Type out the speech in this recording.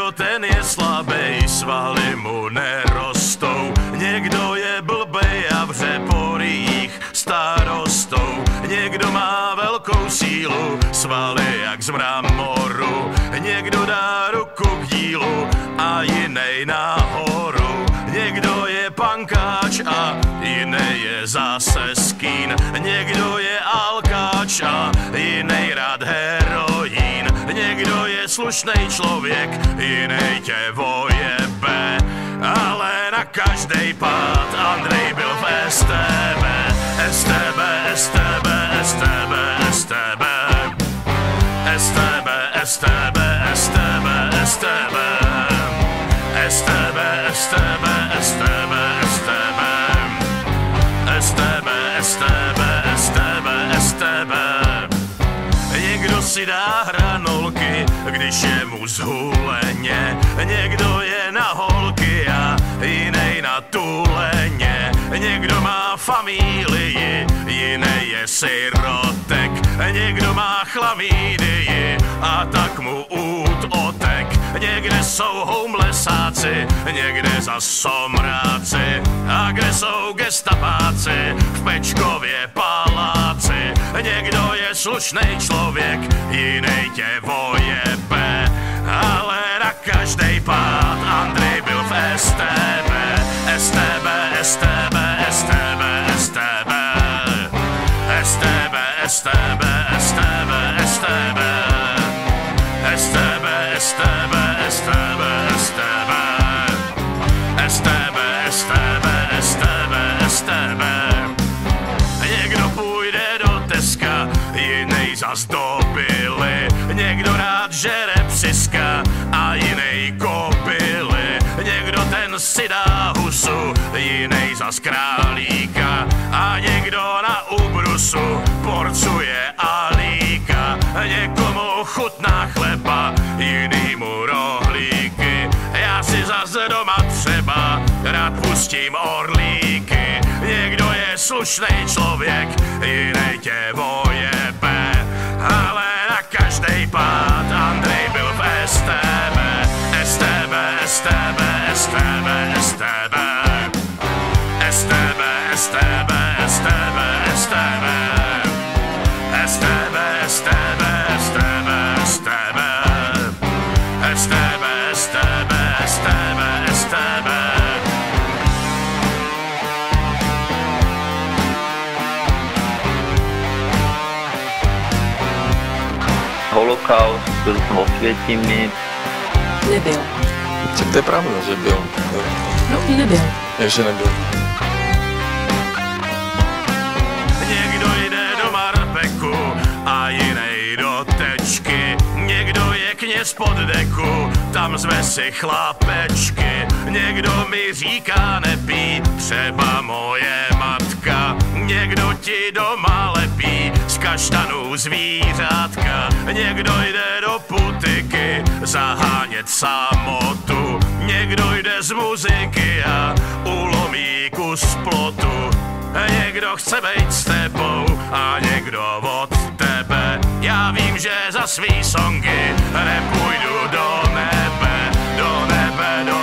někdo ten je slabej, svaly mu nerostou. Někdo je blbej a vře po rýích starostou. Někdo má velkou sílu, svaly jak z mramoru. Někdo dá ruku k dílu a jinej nahoru. Někdo je pankáč a jiný je zase skín. Někdo je alkáč a jiný rád heroín. Někdo je slušnej člověk, jiný tě vojebe. Ale na každej pád Andrej byl v STB. STB, STB, STB, STB. STB, STB, STB, STB. STB, STB, STB, STB. STB, STB, STB, STB. Někdo si dá hranolky, když je mu zhuleně. Někdo je na holky a jinej na tuleně. Někdo má familii, jiný je sirotek. Někdo má chlamídii a tak mu út otek. Někde jsou homelessáci, někde zas somráci. A kde jsou gestapáci, v Pečkově paláci. Někdo je slušnej člověk, jiný tě vojebe. Ale na každej pád Andrej byl v STB. STB, STB, STB, STB. STB, STB, STB, STB. STB, STB, STB, STB. STB, STB, STB, STB. Někdo půjde do Teska, jiný zas do Billy. Někdo rád žere psiska a jiný kobily. Někdo ten si dá husu, jiný zas králíka. A někdo na ubrusu porcuje alíka. Někomu chutná chleba, jinýmu rohlíky. Já si zas doma třeba rád pustím orlíky. Někdo je slušnej člověk, jiný tě vojebe. Ale na každej pád Andrej byl v STB. STB, STB, STB, STB. STB, STB, STB, STB. STB, STB, STB, STB. STB, STB, STB, STB. Holokaust, byl jsem v Osvětimi. Nebyl. Tak to je pravda, že byl. No, nebyl. Ještě nebyl. Někdo jde do Marpeku a jinej do Tečky. Někdo je kněz pod deku, tam zve si chlapečky. Někdo mi říká nepí, třeba moje matka. Někdo ti doma lepí z kaštanů zvířátka. Někdo jde do putiky zahánět samotu. Někdo jde z muziky a ulomí kus plotu. Někdo chce být s tebou a někdo od tebe. Já vím, že za svý songy nepůjdu do nebe, do nebe, do